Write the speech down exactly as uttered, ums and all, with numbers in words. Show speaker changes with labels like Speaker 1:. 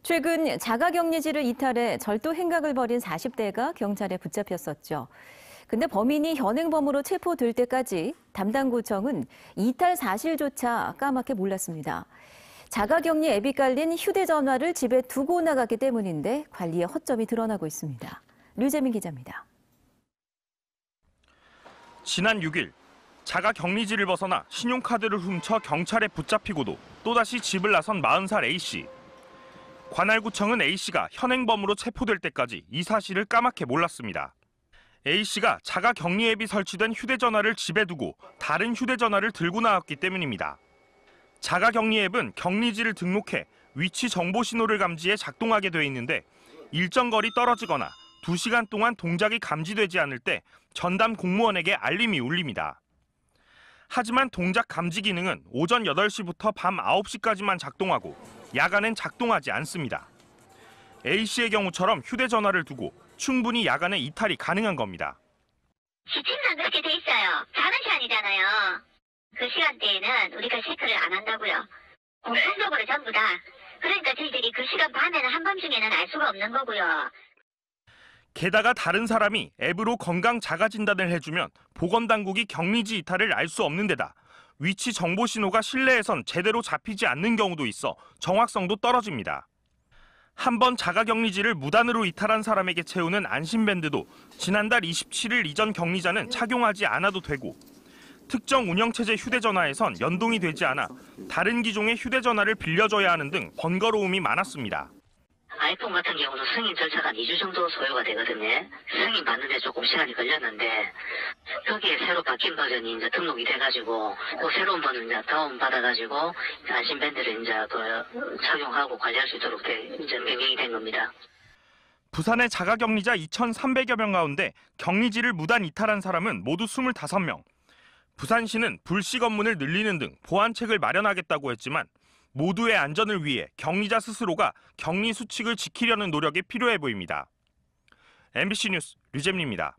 Speaker 1: 최근 자가격리지를 이탈해 절도 행각을 벌인 사십 대가 경찰에 붙잡혔었죠. 근데 범인이 현행범으로 체포될 때까지 담당 구청은 이탈 사실조차 까맣게 몰랐습니다. 자가격리 앱이 깔린 휴대전화를 집에 두고 나갔기 때문인데 관리에 허점이 드러나고 있습니다. 류재민 기자입니다.
Speaker 2: 지난 육 일 자가격리지를 벗어나 신용카드를 훔쳐 경찰에 붙잡히고도 또다시 집을 나선 마흔 살 A씨. 관할구청은 A씨가 현행범으로 체포될 때까지 이 사실을 까맣게 몰랐습니다. A씨가 자가격리 앱이 설치된 휴대전화를 집에 두고 다른 휴대전화를 들고 나왔기 때문입니다. 자가격리 앱은 격리지를 등록해 위치 정보 신호를 감지해 작동하게 돼 있는데 일정 거리 떨어지거나 두 시간 동안 동작이 감지되지 않을 때 전담 공무원에게 알림이 울립니다. 하지만 동작 감지 기능은 오전 여덟 시부터 밤 아홉 시까지만 작동하고 야간엔 작동하지 않습니다. A씨의 경우처럼 휴대전화를 두고 충분히 야간에 이탈이 가능한 겁니다.
Speaker 3: 시침상 그렇게 돼 있어요. 자는 시간이잖아요. 그 시간대에는 우리가 체크를 안 한다고요. 공통적으로 전부 다. 그러니까 저희들이 그 시간 밤에는 한밤중에는 알 수가 없는 거고요.
Speaker 2: 게다가 다른 사람이 앱으로 건강 자가 진단을 해주면 보건당국이 격리지 이탈을 알 수 없는 데다 위치 정보 신호가 실내에선 제대로 잡히지 않는 경우도 있어 정확성도 떨어집니다. 한번 자가격리지를 무단으로 이탈한 사람에게 채우는 안심밴드도 지난달 이십칠 일 이전 격리자는 착용하지 않아도 되고 특정 운영체제 휴대전화에선 연동이 되지 않아 다른 기종의 휴대전화를 빌려줘야 하는 등 번거로움이 많았습니다.
Speaker 3: 아이폰 같은 경우는 승인 절차가 이 주 정도 소요가 되거든요. 승인 받는데 조금 시간이 걸렸는데 거기에 새로 바뀐 버전이 이제 등록이 돼가지고 그 새로운 버전 이제 다운 받아가지고 안심밴드를 이제 그 착용하고 관리할 수 있도록 돼, 이제 명령이 된 겁니다.
Speaker 2: 부산의 자가격리자 이천삼백여 명 가운데 격리지를 무단 이탈한 사람은 모두 스물다섯 명. 부산시는 불식 업무를 늘리는 등 보완책을 마련하겠다고 했지만 모두의 안전을 위해 격리자 스스로가 격리 수칙을 지키려는 노력이 필요해 보입니다. 엠비씨 뉴스 류재민입니다.